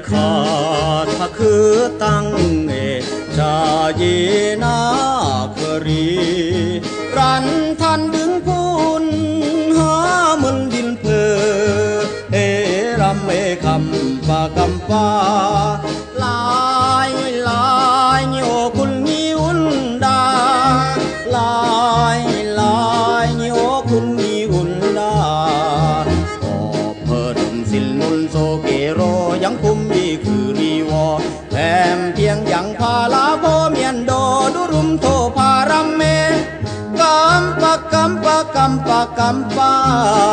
ขาดถ้าคือตั้งชาเยนาเครีรันทันดึงพูนหามึนดินเพอรำคำปากำปาลายลายโยคุณมีอุ่นดาลายลายโยคุณมีอุ่นดาขอเพิ่นสิลนุนโซเกโรยังคุมดีคือรีวอแถมเพียงยังพาลาโบเมียนโดดุรุมโทพารัมเมกัมปะกัมปะกัมปะกัมปะ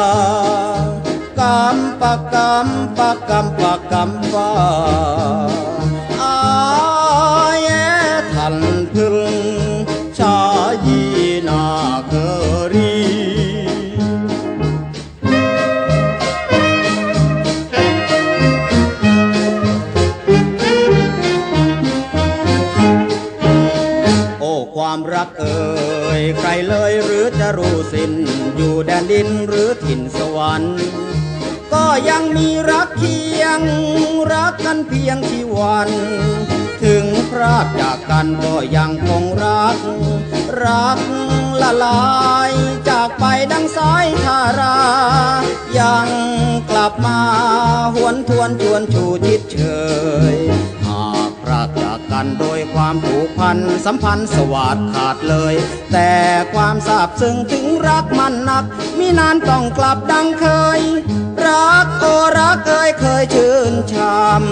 กัมปะกัมปะกัมปะกัมปะอาเยทันพึงชายีนาเครีความรักเอ่ยใครเลยหรือจะรู้สิ้นอยู่แดนดินหรือถิ่นสวรรค์ก็ยังมีรักเคียงรักกันเพียงที่วันถึงพรากจากกันก็ยังคงรักละลายจากไปดังสายทารายังกลับมาหวนทวนชวนชูจิตเฉยพรากจากกันโดยความผูกพันสัมพันธ์สวาทขาดเลยแต่ความซาบซึ้งถึงรักมันนักมินานต้องกลับดังเคยรักโอรักเอ่ยเคยชื่นชม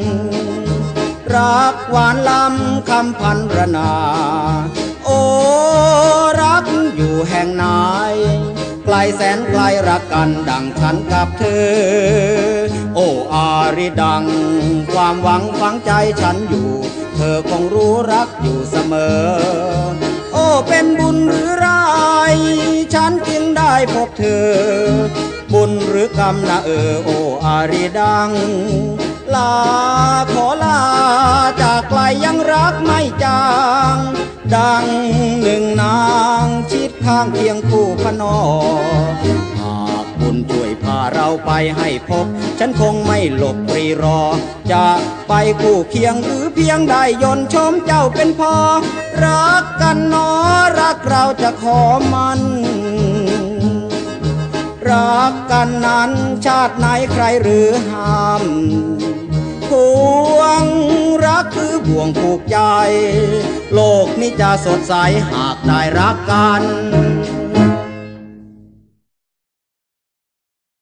รักหวานล้ำคำพันรนาโอรักอยู่แห่งไหนไกลแสนไกลรักกันดังฉันกับเธอโอ้อาริดังความหวังฝังใจฉันอยู่เธอคงรู้รักอยู่เสมอโอ้เป็นบุญหรือร้ายฉันจึงได้พบเธอบุญหรือกรรมนะโอ้อาริดังลาขอลาจากไกลยังรักไม่จางดังหนึ่งนางชิดข้างเคียงคู่พนอหากบุญช่วยพาเราไปให้พบฉันคงไม่หลบปรีรอจะไปคู่เคียงหรือเพียงได้ยนชมเจ้าเป็นพอรักกันนอรักเราจะขอมันรักกันนั้นชาติไหนใครหรือห้ามพวงรักคือบ่วงผูกใจโลกนี้จะสดใสหากได้รักกัน